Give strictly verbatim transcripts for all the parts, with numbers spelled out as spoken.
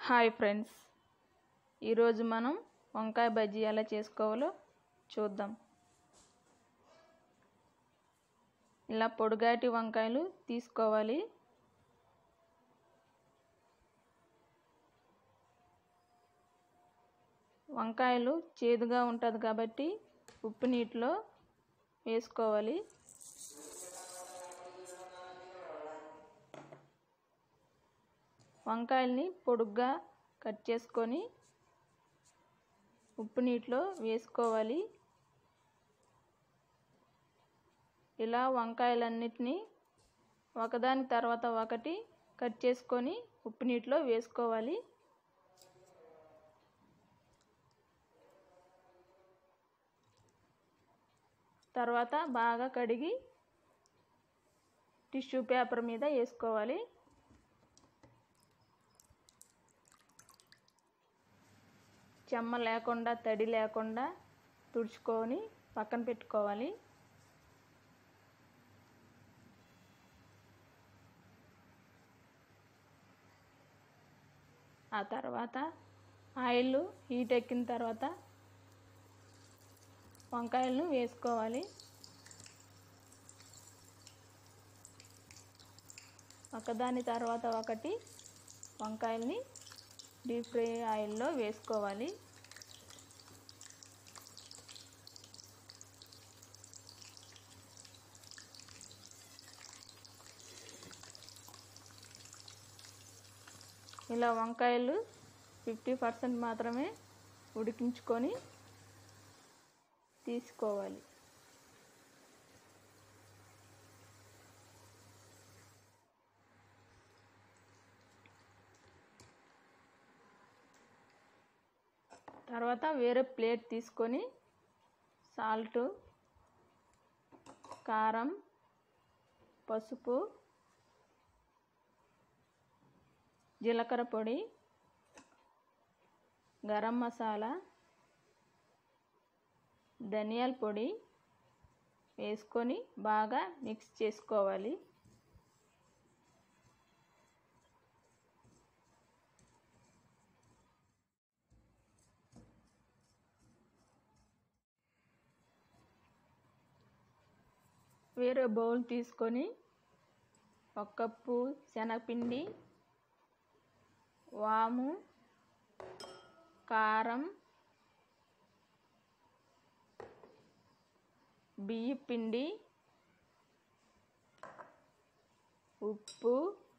Hi friends, ఈరోజు మనం వంకాయ బజ్జీ ఎలా చేసుకోవాలో చూద్దాం. ఇలా పొడుగాటి వంకాయలు తీసుకోవాలి. వంకాయలు చేదుగా ఉంటుంది కాబట్టి ఉప్పు నీటిలో వేసుకోవాలి. వంకాయల్ని పొడుగ్గా కట్ చేసుకొని ఉప్పు నీటిలో వేసుకోవాలి. ఇలా వంకాయలన్నిటినీ ఒకదాని తర్వాత ఒకటి కట్ చేసుకొని ఉప్పు నీటిలో వేసుకోవాలి. తర్వాత బాగా కడిగి టిష్యూ పేపర్ మీద వేసుకోవాలి. చెమ్మ లేకుండా తడి లేకుండా తుడుచుకొని పక్కన పెట్టుకోవాలి. ఆ తర్వాత ఆయిల్ హీట్ ఎక్కిన తర్వాత వంకాయలను వేసుకోవాలి. ఒకదాని తర్వాత ఒకటి వంకాయల్ని డీప్ ఫ్రై ఆయిల్లో వేసుకోవాలి. ఇలా వంకాయలు ఫిఫ్టీ పర్సెంట్ మాత్రమే ఉడికించుకొని తీసుకోవాలి. తర్వాత వేరే ప్లేట్ తీసుకొని సాల్ట్, కారం, పసుపు, జీలకర్ర పొడి, గరం మసాలా, ధనియాల పొడి వేసుకొని బాగా మిక్స్ చేసుకోవాలి. వేరే బౌల్ తీసుకొని ఒక కప్పు శనగపిండి, వాము, కారం, బియ్యం పిండి, ఉప్పు,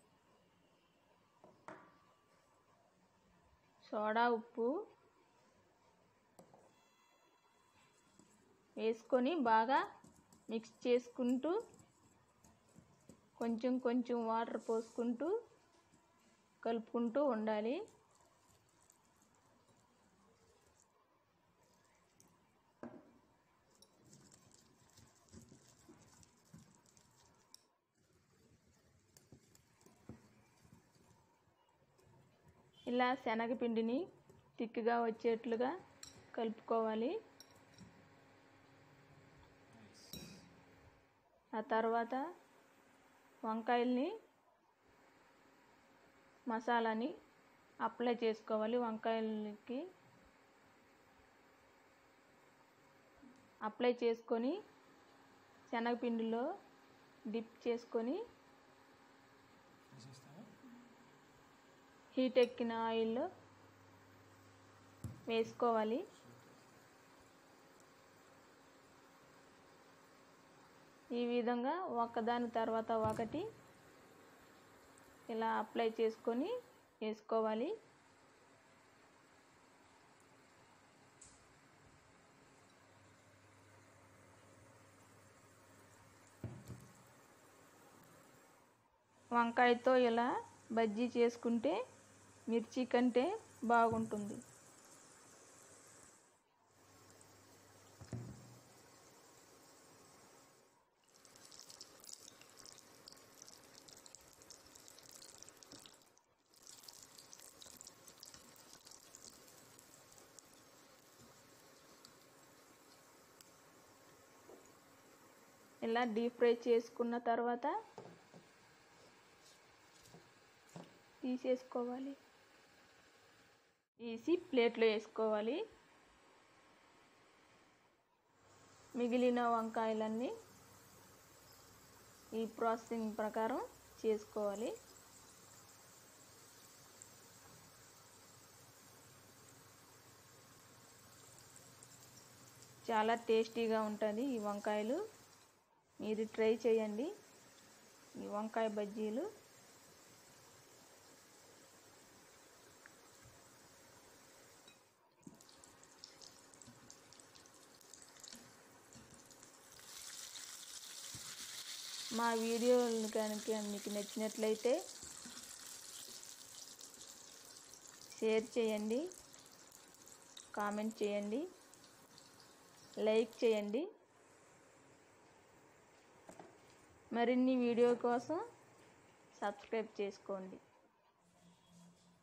సోడా ఉప్పు వేసుకొని బాగా మిక్స్ చేసుకుంటూ కొంచెం కొంచెం వాటర్ పోసుకుంటూ కలుపుకుంటూ ఉండాలి. ఇలా శనగపిండిని తిక్కుగా వచ్చేట్లుగా కలుపుకోవాలి. ఆ తర్వాత వంకాయల్ని మసాలాని అప్లై చేసుకోవాలి. వంకాయలకి అప్లై చేసుకొని శనగపిండిలో డిప్ చేసుకొని హీట్ ఎక్కిన ఆయిల్లో వేసుకోవాలి. ఈ విధంగా ఒకదాని తర్వాత ఒకటి ఇలా అప్లై చేసుకొని వేసుకోవాలి. వంకాయతో ఇలా బజ్జీ చేసుకుంటే మిర్చి కంటే బాగుంటుంది. ఇలా డీప్ ఫ్రై చేసుకున్న తర్వాత తీసేసుకోవాలి. తీసి ప్లేట్లో వేసుకోవాలి. మిగిలిన వంకాయలన్నీ ఈ ప్రాసెసింగ్ ప్రకారం చేసుకోవాలి. చాలా టేస్టీగా ఉంటుంది ఈ వంకాయలు. మీరు ట్రై చేయండి ఈ వంకాయ బజ్జీలు. మా వీడియోలు కనుక మీకు నచ్చినట్లయితే షేర్ చేయండి, కామెంట్ చేయండి, లైక్ చేయండి. మరిన్ని వీడియో కోసం సబ్స్క్రైబ్ చేసుకోండి.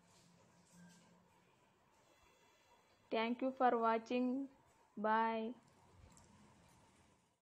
Thank you for watching. Bye.